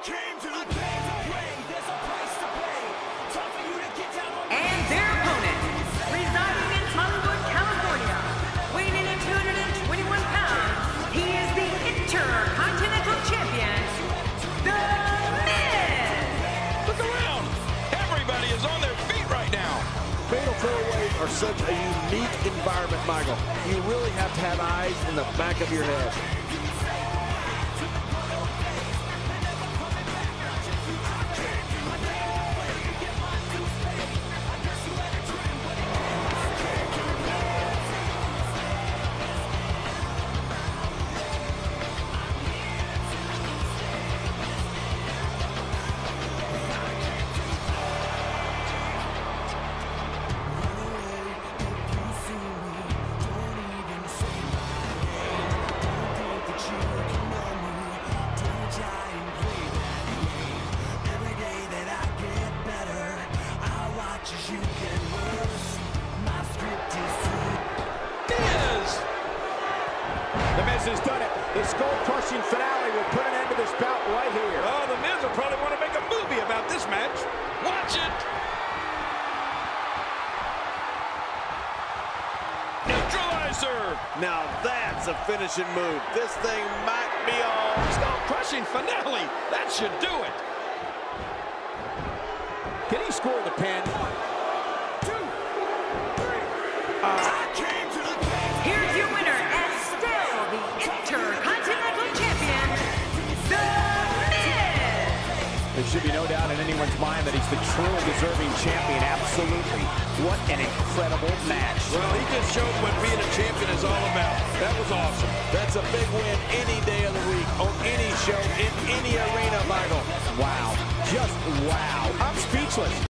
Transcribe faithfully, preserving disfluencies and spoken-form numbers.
And their opponent, residing in Hollywood, California, weighing in at two hundred twenty-one pounds, he is the Intercontinental Champion, The Miz! Look around! Everybody is on their feet right now! Fatal throwaways are such a unique environment, Michael. You really have to have eyes in the back of your head. The Miz has done it. The skull-crushing finale will put an end to this bout right here. Oh, the Miz will probably want to make a movie about this match. Watch it! Neutralizer! Now that's a finishing move. This thing might be all. Skull-crushing finale. That should do it. Can he score the pin? Here's your winner, and still the Intercontinental Champion, The Miz! There should be no doubt in anyone's mind that he's the true and deserving champion. Absolutely. What an incredible match. Well, he just showed what being a champion is all about. That was awesome. That's a big win any day of the week, on any show, in any arena, Michael. Wow. Just wow. I'm speechless.